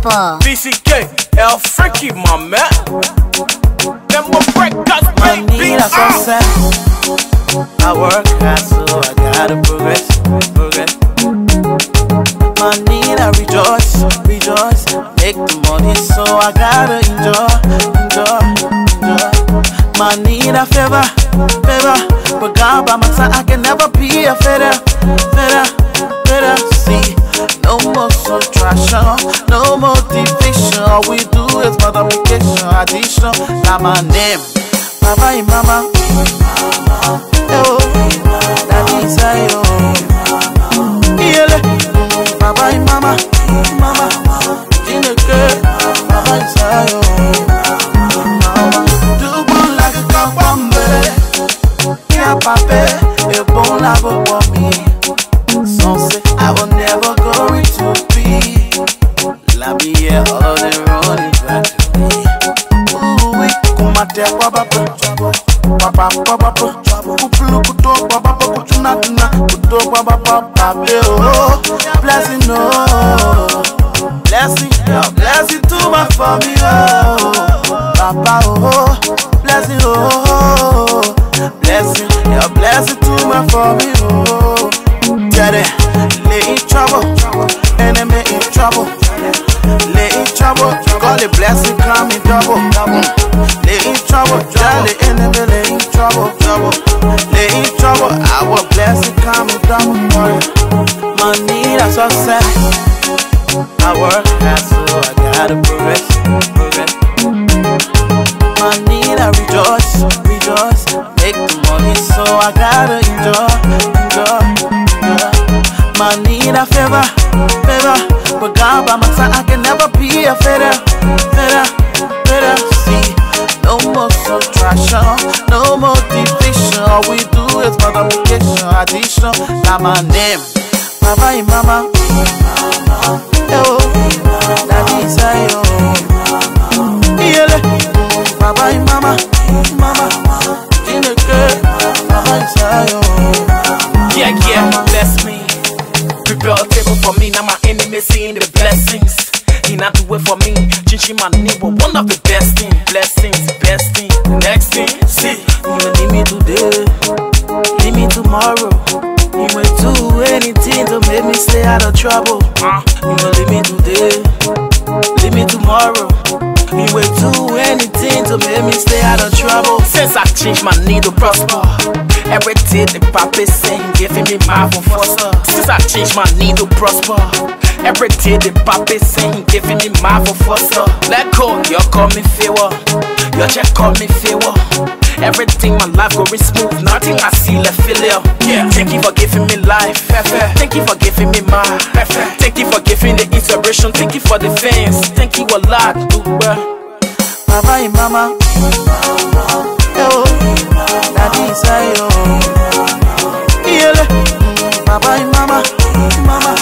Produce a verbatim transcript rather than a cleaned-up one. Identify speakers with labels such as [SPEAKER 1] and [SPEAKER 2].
[SPEAKER 1] people.
[SPEAKER 2] B C K, El Freaky, my man. Them more breakers, baby.
[SPEAKER 3] I success. I work hard, so I gotta progress, progress. My need, I rejoice, rejoice. Make the money, so I gotta enjoy, enjoy, enjoy. My need, I favor, favor. But God by my side, I can never be a fitter, fitter, fitter. See, no more subtraction, no more division. All we do is multiplication, addition. Now my name, Papa and Mama. Oh, Daddy say oh, yeah. Papa and Mama, Mama, Jineke, Papa say oh, double like a cupombe, yeah, Papa, a bon labo for me. Some say I will never go into be. La vie all of them running back to me. Ooh, we come at their papa, papa, papa, papa. Blessing, oh, blessing, yeah, blessing to my family, oh, Papa, oh, blessing, oh, blessing, yeah, blessing to my family, oh, Daddy, lay in trouble, enemy in trouble, lay in trouble, call the blessing come in double, double, lay in trouble, Daddy, enemy lay in trouble, trouble. Lay in trouble, our blessing come in double. My need a success. I work hard, so I gotta progress, progress. My need a rejoice, rejoice. Make the money, so I gotta enjoy, enjoy, enjoy. My need a favor, favor. But God by my side, I can never be a fitter, fitter, fitter. See, no more subtraction, no more division. All we do is multiplication, addition. Now my name, Papa and Mama. Oh, Daddy say oh, yeah. Papa and Mama, Mama, Jineke, Papa say oh,
[SPEAKER 2] yeah, yeah, bless me. Prepare a table for me, now my enemies seeing the blessings. He not do it for me, Chinchi my neighbor, one of the best things. Blessings, best thing, next thing, see.
[SPEAKER 3] You will leave me today, leave me tomorrow. You will do anything to make me stay out of trouble.
[SPEAKER 2] uh.
[SPEAKER 3] You will leave me today, leave me tomorrow. You will do anything to make me stay out of trouble.
[SPEAKER 2] Since I changed my need to prosper, every day the papa saying giving me my for foster. Since I changed my need to prosper, every day the papa saying giving me my for foster. Let go, you call me favor, you just call me favor. Everything my life going smooth, nothing I see left failure. Yeah, thank you for giving me life. Thank you for giving me my. Thank you for giving the inspiration. Thank you for the fans. Thank you a lot,
[SPEAKER 3] Papa and Mama. Oh, Daddy say oh, yeah. Papa and Mama, Mama.